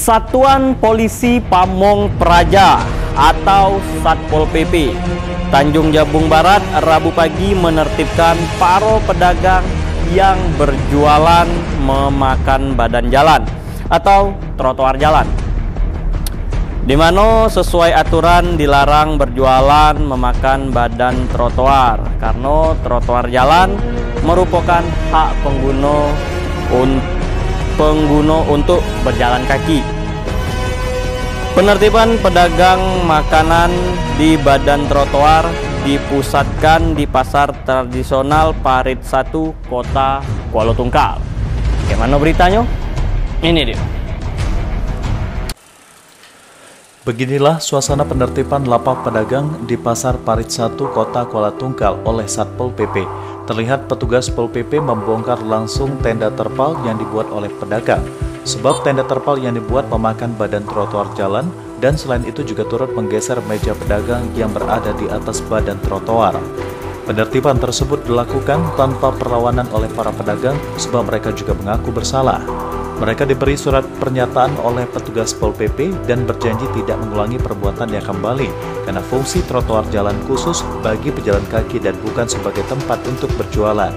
Satuan Polisi Pamong Praja atau Satpol PP Tanjung Jabung Barat Rabu pagi menertibkan para pedagang yang berjualan memakan badan jalan atau trotoar jalan, di mana sesuai aturan dilarang berjualan memakan badan trotoar karena trotoar jalan merupakan hak pengguna untuk berjalan kaki. Penertiban pedagang makanan di badan trotoar dipusatkan di pasar tradisional Parit 1 Kota Kuala Tungkal. Bagaimana beritanya? Ini dia. Beginilah suasana penertiban lapak pedagang di Pasar Parit 1 Kota Kuala Tungkal oleh Satpol PP. Terlihat petugas Pol PP membongkar langsung tenda terpal yang dibuat oleh pedagang. Sebab tenda terpal yang dibuat memakan badan trotoar jalan dan selain itu juga turut menggeser meja pedagang yang berada di atas badan trotoar. Penertiban tersebut dilakukan tanpa perlawanan oleh para pedagang sebab mereka juga mengaku bersalah. Mereka diberi surat pernyataan oleh petugas Pol PP dan berjanji tidak mengulangi perbuatannya kembali karena fungsi trotoar jalan khusus bagi pejalan kaki dan bukan sebagai tempat untuk berjualan.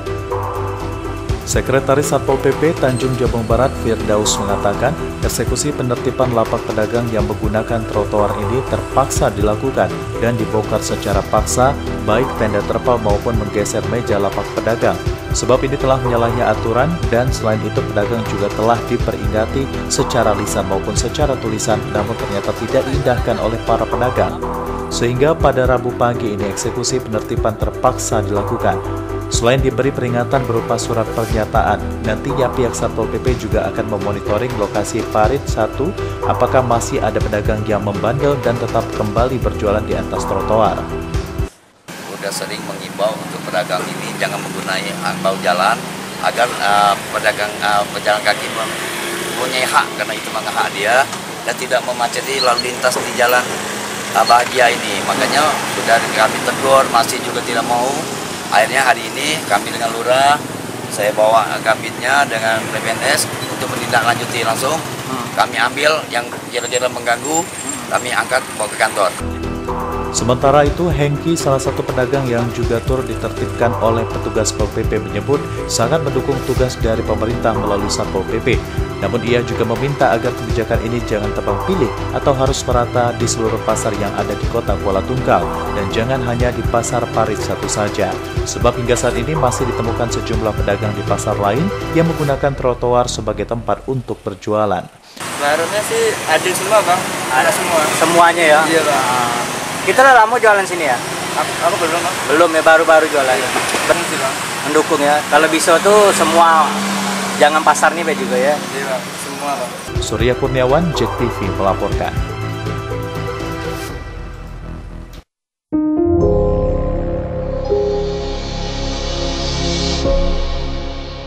Sekretaris Satpol PP Tanjung Jabung Barat Firdaus mengatakan eksekusi penertiban lapak pedagang yang menggunakan trotoar ini terpaksa dilakukan dan dibongkar secara paksa baik tenda terpal maupun menggeser meja lapak pedagang. Sebab ini telah menyalahi aturan dan selain itu pedagang juga telah diperingati secara lisan maupun secara tulisan namun ternyata tidak diindahkan oleh para pedagang. Sehingga pada Rabu pagi ini eksekusi penertiban terpaksa dilakukan. Selain diberi peringatan berupa surat pernyataan, nantinya pihak Satpol PP juga akan memonitoring lokasi Parit 1 apakah masih ada pedagang yang membandel dan tetap kembali berjualan di atas trotoar. Sudah sering mengimbau untuk pedagang ini jangan menggunakan bahu jalan agar pejalan kaki mempunyai hak karena itu memang hak dia dan tidak memaceti lalu lintas di jalan bahagia ini. Makanya sudah kami tegur masih juga tidak mau. Akhirnya hari ini kami dengan lurah, saya bawa kabinnya dengan PNS untuk menindaklanjuti langsung. Kami ambil yang kira-kira mengganggu, kami angkat bawa ke kantor. Sementara itu, Hengki, salah satu pedagang yang juga turut ditertibkan oleh petugas Pol PP menyebut sangat mendukung tugas dari pemerintah melalui Satpol PP. Namun ia juga meminta agar kebijakan ini jangan tebang pilih atau harus merata di seluruh pasar yang ada di kota Kuala Tungkal dan jangan hanya di pasar Parit 1 saja. Sebab hingga saat ini masih ditemukan sejumlah pedagang di pasar lain yang menggunakan trotoar sebagai tempat untuk berjualan. Barunya sih ada semua bang, ada semua. Semuanya ya? Iya bang. Kita udah lama jualan sini ya? Aku belum bang. Belum ya, baru-baru jualan. Iya. Sih, bang. Mendukung ya. Kalau bisa tuh semua, jangan pasar nih juga ya. Iya bang, semua bang. Surya Kurniawan, JEK TV melaporkan.